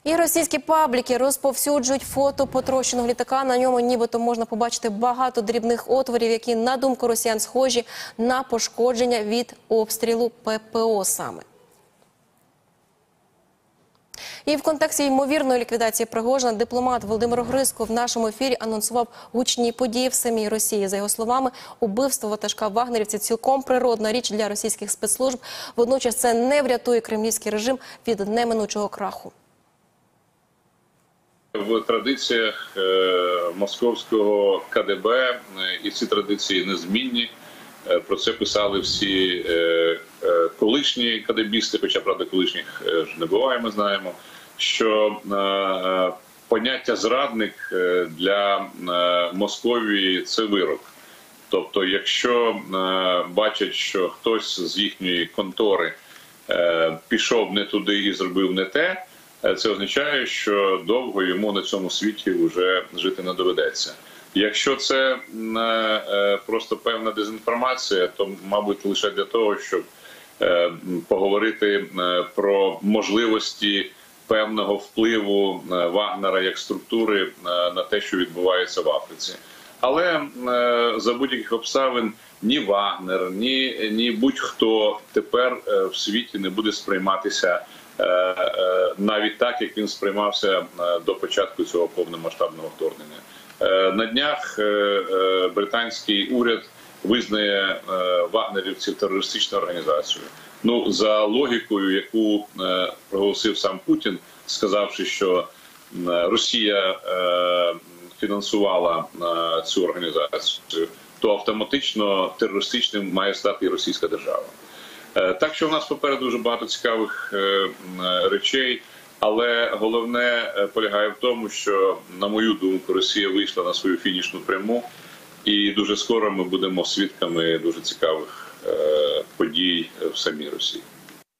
І російські пабліки розповсюджують фото потрощеного літака. На ньому нібито можна побачити багато дрібних отворів, які, на думку росіян, схожі на пошкодження від обстрілу ППО саме. І в контексті ймовірної ліквідації Пригожина дипломат Володимир Грицько в нашому ефірі анонсував гучні події в самій Росії. За його словами, убивство ватажка вагнерівців – цілком природна річ для російських спецслужб. Водночас це не врятує кремлівський режим від неминучого краху. В традиціях московського КДБ, і ці традиції незмінні, про це писали всі колишні кадебісти, хоча, правда, колишніх ж не буває, ми знаємо, що поняття «зрадник» для Московії – це вирок. Тобто, якщо бачать, що хтось з їхньої контори пішов не туди і зробив не те, це означає, що довго йому на цьому світі вже жити не доведеться. Якщо це просто певна дезінформація, то, мабуть, лише для того, щоб поговорити про можливості певного впливу Вагнера як структури на те, що відбувається в Африці. Але за будь-яких обставин ні Вагнер, ні будь-хто тепер в світі не буде сприйматися навіть так, як він сприймався до початку цього повномасштабного вторгнення. На днях британський уряд визнає вагнерівців терористичною організацією. Ну, за логікою, яку проголосив сам Путін, сказавши, що Росія фінансувала цю організацію, то автоматично терористичним має стати і російська держава. Так що в нас попереду дуже багато цікавих речей, але головне полягає в тому, що, на мою думку, Росія вийшла на свою фінішну пряму, і дуже скоро ми будемо свідками дуже цікавих подій в самій Росії.